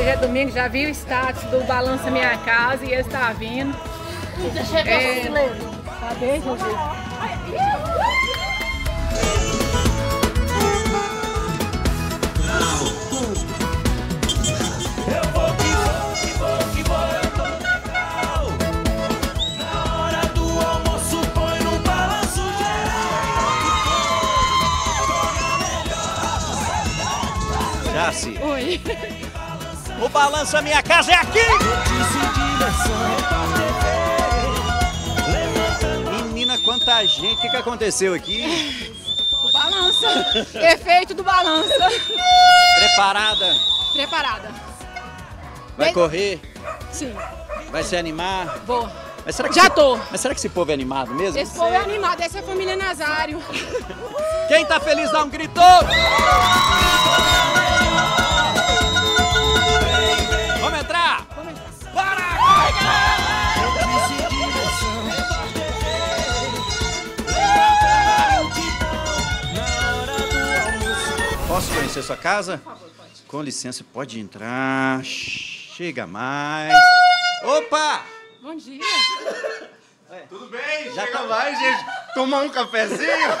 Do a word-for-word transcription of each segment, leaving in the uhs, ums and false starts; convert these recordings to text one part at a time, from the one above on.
hoje é domingo, já vi o status do Balança Minha Casa e ele está vindo. Já chegou, É... Silene. Cadê, José? Eu vou que vou, que vou, que vou, eu tô legal. Na hora do almoço põe no balanço geral. Jaci, Oi. o Balança Minha Casa é aqui! Menina, quanta gente, o que, que aconteceu aqui? O Balança. Efeito do Balança. Preparada? Preparada. Vai Bem- correr? Sim, Vai se animar? vou. Mas será que Já esse- tô. Mas será que esse povo é animado mesmo? Esse povo é animado, essa é a família Nazário. Quem tá feliz dá um grito! Vamos entrar? Vamos entrar. Bora! Posso conhecer sua casa? Por favor, pode. Com licença, pode entrar. Chega mais. Opa! Bom dia. Tudo bem? Já Chega tá- mais, gente. Tomar um cafezinho?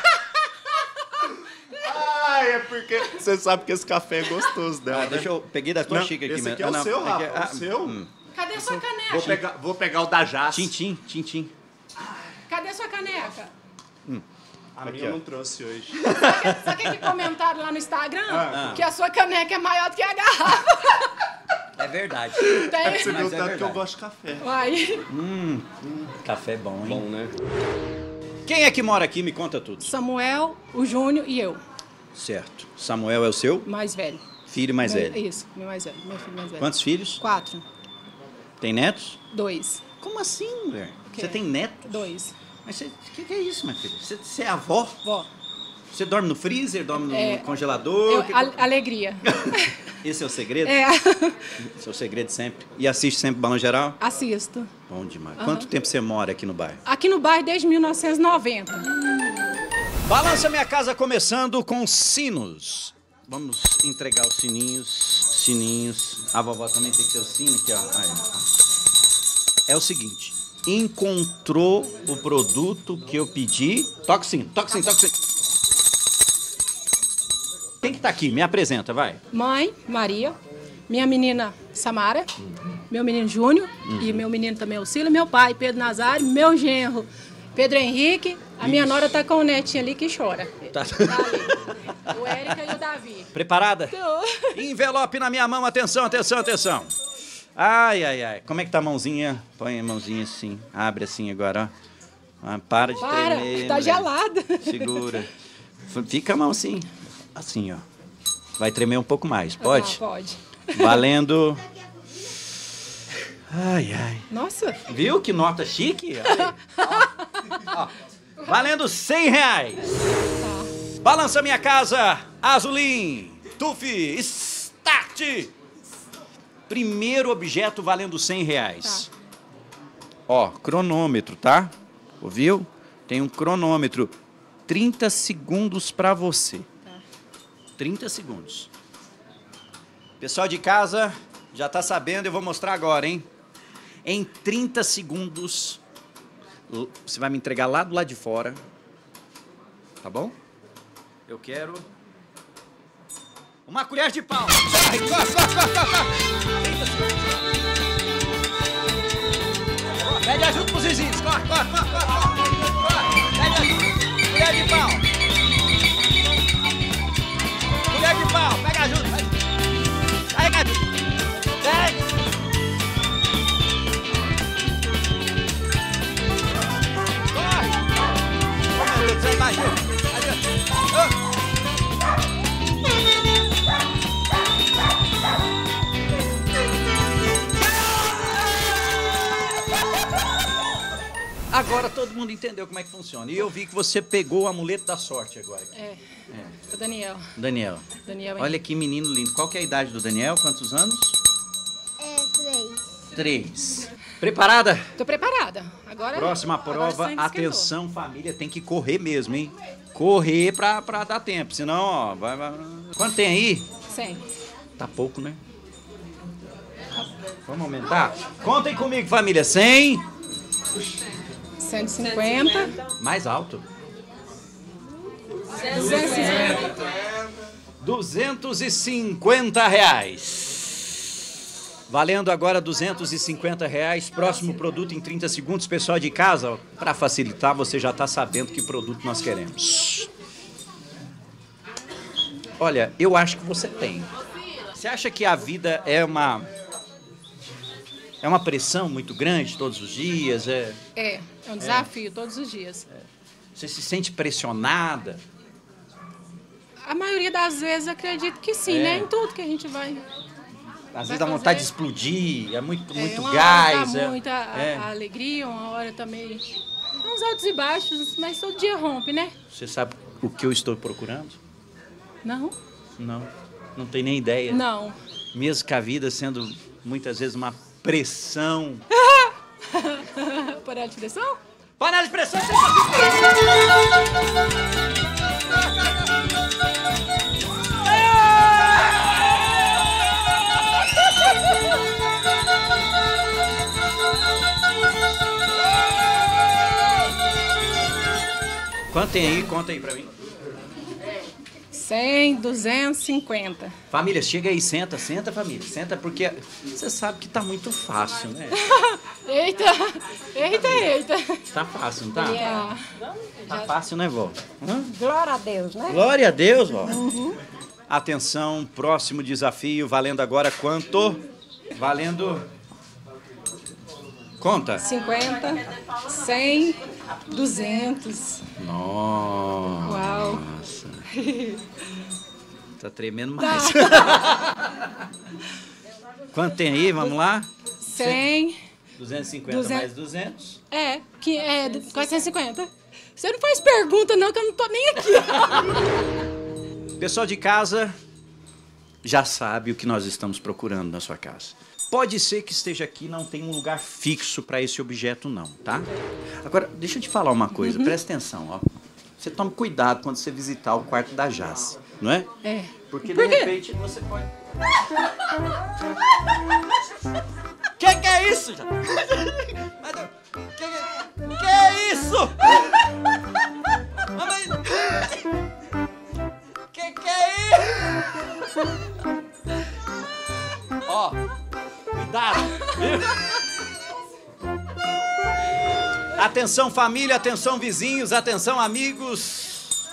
Ai, é porque... Você sabe que esse café é gostoso dela, Ah, né? deixa eu... Peguei da tua Não, xícara aqui. esse mas- aqui é o ah, não, seu, aqui Rafa. é- ah, O seu? hum. Cadê sua caneca? Vou pegar, vou pegar o da Jace. Tintim, tintim. Cadê sua caneca? A minha eu não trouxe hoje. Sabe, sabe aquele comentário lá no Instagram? Ah. Que a sua caneca é maior do que a garrafa. É verdade. Tem. Você Mas viu é tanto que eu verdade. gosto de café. Uai. Café bom, hein? Bom, né? Quem é que mora aqui? Me conta tudo. Samuel, o Júnior e eu, Certo. Samuel é o seu mais velho. filho mais Meu- velho. Isso, meu mais velho, meu filho mais velho. Quantos filhos? Quatro. Tem netos? Dois. Como assim, mulher? Que? Você tem netos? Dois. Mas o que, que é isso, minha filha? Você, você é avó? Vó. Você dorme no freezer, dorme no É, congelador? Eu, Que- a- alegria. Esse é o segredo? É. Esse é o segredo sempre. E assiste sempre Balão Geral? Assisto. Bom demais. Quanto tempo você mora aqui no bairro? Aqui no bairro desde mil novecentos e noventa. Balança Minha Casa começando com sinos. Vamos entregar os sininhos, sininhos. A vovó também tem que ter o sino aqui, ó. Aí, ó. É o seguinte, encontrou o produto que eu pedi. Toca o sino, toca o sino, toca o sino. Quem que tá aqui? Me apresenta, vai. Mãe, Maria. Minha menina, Samara. Meu menino, Júnior. E meu menino também, Auxílio. Meu pai, Pedro Nazário. Meu genro, Pedro Henrique. A minha nora tá com o netinho ali que chora. Tá. Tá ali. O Érica e o Davi. Preparada? Tô. Envelope na minha mão, atenção, atenção, atenção. Ai, ai, ai. Como é que tá a mãozinha? Põe a mãozinha assim, abre assim agora, ó. Ah, para de Para, tremer. tá mulher. gelada. Segura. Fica a mão assim, assim, ó. Vai tremer um pouco mais, pode? Ah, pode. Valendo... Ai, ai. Nossa. Viu que nota chique? Ai. Ó, ó. Valendo cem reais. Balança Minha Casa, Azulim, Tufi, Start. Primeiro objeto valendo cem reais. Ó, cronômetro, tá? Ouviu? Tem um cronômetro. trinta segundos pra você. trinta segundos. Pessoal de casa, já tá sabendo, eu vou mostrar agora, hein? Em trinta segundos, l- você vai me entregar lá do lado de fora. Tá bom? Eu quero... uma colher de pau. Corre, corre, corre, corre, corre, corre. trinta segundos. Pede ajuda pros vizinhos. Corre, corre, corre, corre, corre. Pede ajuda. Colher de pau. Colher de pau. Pega ajuda. Vai. Pega ajuda. Pega. Corre. Oh, meu Deus do céu, vai, ajuda. Ajuda. Agora todo mundo entendeu como é que funciona. E eu vi que você pegou o amuleto da sorte agora. É. O Daniel. Daniel, Daniel. olha que menino lindo. Qual que é a idade do Daniel? Quantos anos? É, três. Três. Preparada? Tô preparada. Agora. Próxima agora o prova. sangue esquentou. Atenção, família. Tem que correr mesmo, hein? Correr pra, pra dar tempo. Senão, ó, vai, vai. Quanto tem aí? Cem. Tá pouco, né? Vamos aumentar? Contem comigo, família. cem. cento e cinquenta. Mais alto. duzentos e cinquenta. duzentos e cinquenta reais. Valendo agora duzentos e cinquenta reais. Próximo produto em trinta segundos. Pessoal de casa, para facilitar, você já está sabendo que produto nós queremos. Olha, eu acho que você tem. Você acha que a vida é uma... É uma pressão muito grande todos os dias? É, É, é um desafio todos os dias. você se sente pressionada? A maioria das vezes acredito que sim, É. né? Em tudo que a gente vai. Às vai vezes dá vontade de fazer. explodir, é muito, muito é, uma gás. hora dá é, muita a- é. a alegria, uma hora também. Uns altos e baixos, mas todo dia rompe, né? Você sabe o que eu estou procurando? Não? Não, não tem nem ideia. Não. Mesmo que a vida sendo muitas vezes uma pressão. Panela de pressão? Panela de pressão! Quanto tem aí? Conta aí pra mim. cem, duzentos e cinquenta. Família, chega aí, senta, senta, família. Senta, porque você sabe que tá muito fácil, né? Eita! Eita, eita! Tá fácil, não tá? É. Tá fácil, né, vó? Hã? Glória a Deus, né? Glória a Deus, vó. Atenção, próximo desafio, valendo agora quanto? Valendo... Conta. cinquenta, cem, duzentos. Nossa. Uau. Tá tremendo mais. Quanto tem aí? Vamos lá? cem. duzentos e cinquenta duzentos. mais duzentos. É, que é do- quatrocentos e cinquenta. Você não faz pergunta, não, que eu não tô nem aqui. Pessoal de casa já sabe o que nós estamos procurando na sua casa. Pode ser que esteja aqui e não tenha um lugar fixo para esse objeto, não, tá? Agora, deixa eu te falar uma coisa, presta atenção, ó. Você tome cuidado quando você visitar o quarto da Jace, não é? É. Porque Por de quê? repente você pode. Que que é isso, já? Que que, que é isso? Mamãe. Que que é isso? Ó, cuidado, viu? Atenção família, atenção vizinhos, atenção amigos.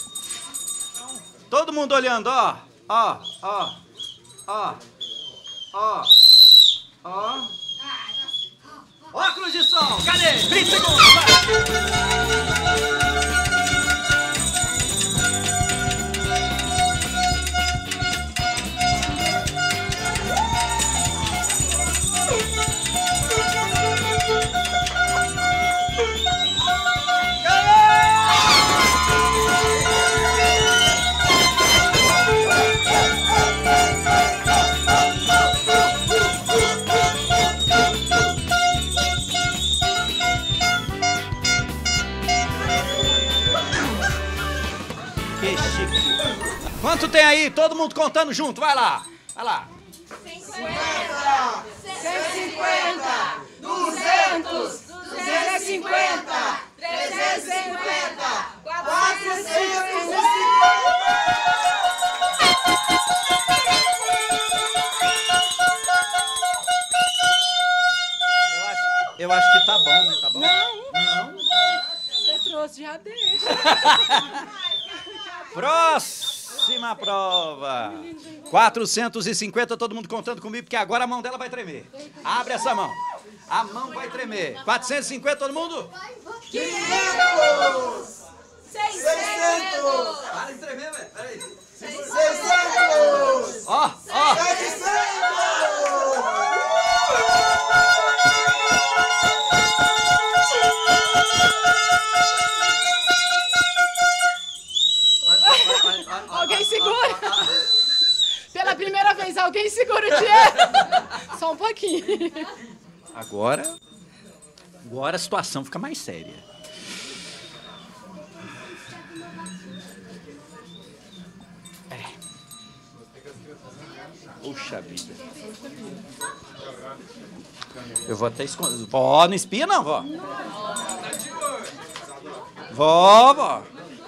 Todo mundo olhando, ó, ó, ó, ó, ó, ó. Óculos de sol, cadê? trinta segundos, vai! Que chique. Quanto tem aí? Todo mundo contando junto, vai lá. Vai lá. duzentos, duzentos e cinquenta, trezentos e cinquenta, quatrocentos e cinquenta. Eu acho, eu acho que tá bom, né? Tá bom? Não. Não. Você trouxe, já deixa. Próxima prova. quatrocentos e cinquenta, todo mundo contando comigo, porque agora a mão dela vai tremer. Abre essa mão. A mão vai tremer. quatrocentos e cinquenta, todo mundo? quinhentos! seiscentos! Para de tremer, velho. Peraí. seiscentos! Ó, ó. Alguém segura. Pela primeira vez, alguém segura o dinheiro. Só um pouquinho. Agora, agora a situação fica mais séria. Puxa vida. Eu vou até esconder. Vó, não espia não, vó. Vó, vó.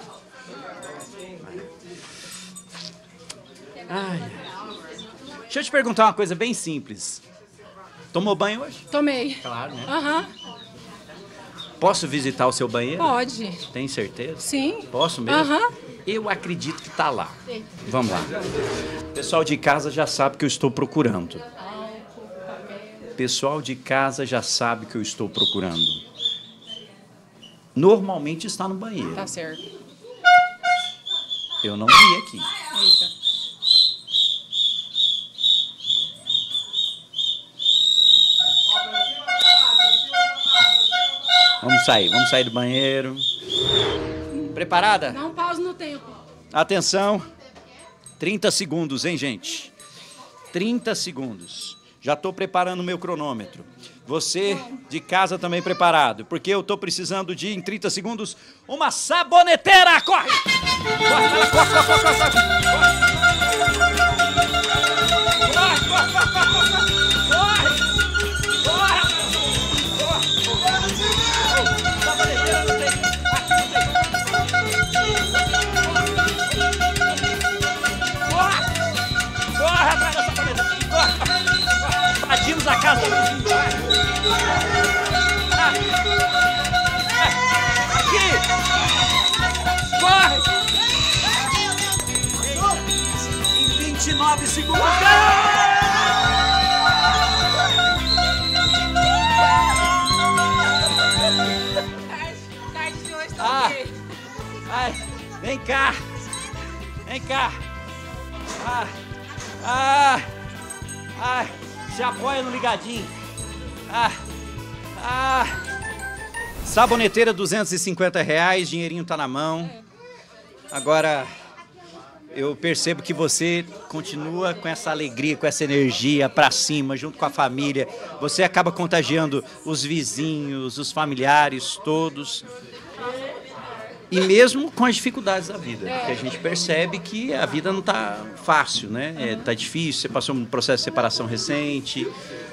Ai. Deixa eu te perguntar uma coisa bem simples. Tomou banho hoje? Tomei. Claro, né? Aham. Posso visitar o seu banheiro? Pode. Tem certeza? Sim. Posso mesmo? Aham. Eu acredito que tá lá. Vamos lá. Pessoal de casa já sabe que eu estou procurando. Pessoal de casa já sabe que eu estou procurando. Normalmente está no banheiro. Tá certo. Eu não vi aqui. Eita. Vamos sair, vamos sair do banheiro. Preparada? Dá um pause no tempo. Atenção. trinta segundos, hein, gente? trinta segundos. Já estou preparando o meu cronômetro. Você de casa também preparado, porque eu estou precisando de, em trinta segundos, uma saboneteira! Corre! Corre, vai lá, corre, corre, corre, corre, corre! Corre, corre, corre, corre, saboneteira não tem. Aqui não tem. Corre! Corre atrás da saboneteira! Corre! Invadimos a casa do vizinho! Aqui! Corre! Em vinte e nove segundos! Tarde de hoje tá Ah. ok. Ai, vem cá! Vem cá! Ah, ah, ah, se apoia no ligadinho. Ah, ah. Saboneteira, duzentos e cinquenta reais, dinheirinho tá na mão. Agora, eu percebo que você continua com essa alegria, com essa energia pra cima, junto com a família. Você acaba contagiando os vizinhos, os familiares, todos. E mesmo com as dificuldades da vida, porque a gente percebe que a vida não tá fácil, né? É, tá difícil, você passou um processo de separação recente,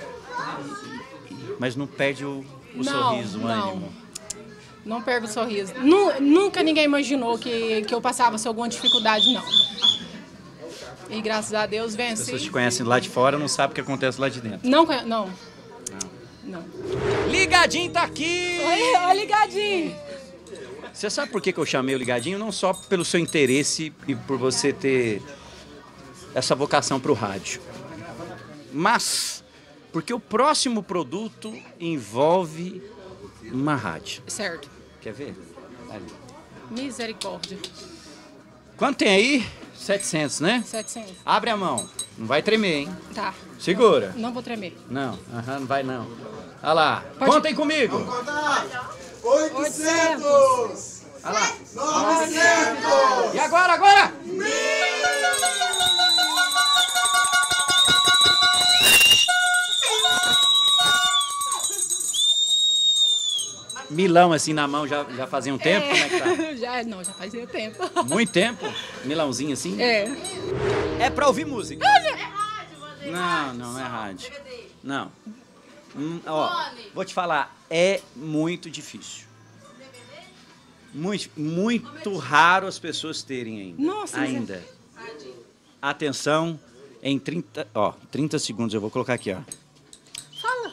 mas não perde o, o Não, sorriso, o não. ânimo. Não perco o sorriso. Nu- nunca ninguém imaginou que, que eu passava alguma dificuldade, não. E graças a Deus As venci. pessoas te conhecem lá de fora, não sabem o que acontece lá de dentro. Não, conhe- não. Não. Ligadinho tá aqui! Oi, oi, ligadinho. Você sabe por que que eu chamei o Ligadinho? Não só pelo seu interesse e por você ter essa vocação para o rádio, mas porque o próximo produto envolve uma rádio. Certo. Quer ver? Ali. Misericórdia. Quanto tem aí? setecentos, né? setecentos. Abre a mão. Não vai tremer, hein? Tá. Segura. Não vou tremer. Não, aham, não vai não. Olha lá. Pode- Contem comigo. oitocentos! Olha lá. novecentos! E agora, agora? Milão assim na mão já, já fazia um tempo? Como é que tá? Já, não, já fazia tempo. Muito tempo? Milãozinho assim? É. É pra ouvir música. Não, não, não é rádio. Não. Hum, ó, vou te falar, é muito difícil. Muito, muito raro as pessoas terem ainda. Nossa, mas é- ainda. Atenção, em trinta, ó, trinta segundos, eu vou colocar aqui, ó. Fala.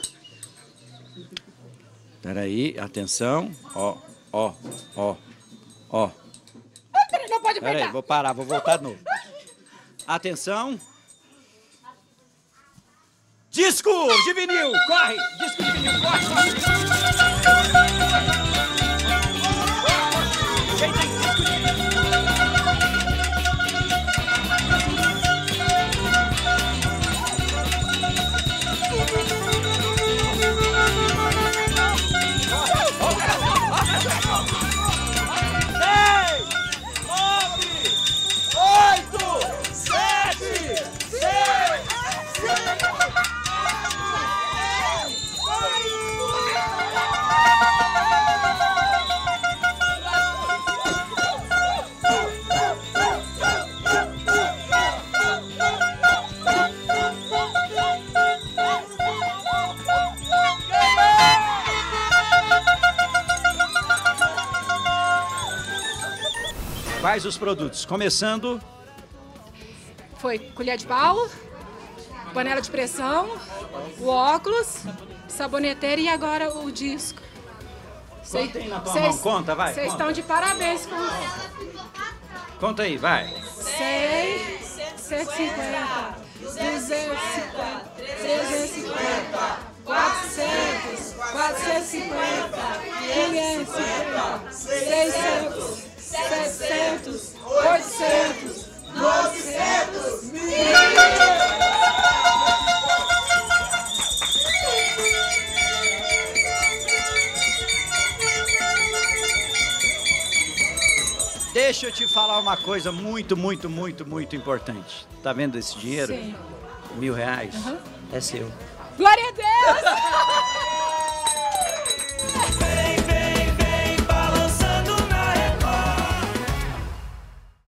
Peraí, atenção, ó, ó, ó, ó. Ah, peraí, não pode Peraí, apertar. vou parar, vou voltar de novo. Atenção. Disco de vinil, corre! Disco de vinil, corre, corre! Gente, disco de vinil. Seis, nove, oito, sete, seis, Quais os produtos? Começando... Foi colher de pau, panela de pressão, o óculos, saboneteira e agora o disco. Conta aí na tua mão, conta, vai. Vocês conta. estão de parabéns com Conta aí, vai. cem, cento e cinquenta, duzentos e cinquenta, trezentos e cinquenta, quatrocentos, quatrocentos e cinquenta, quinhentos e cinquenta, seiscentos, setecentos, oitocentos, novecentos, mil. Deixa eu te falar uma coisa muito, muito, muito, muito importante. Tá vendo esse dinheiro? Sim. Mil reais? É seu. Glória a Deus!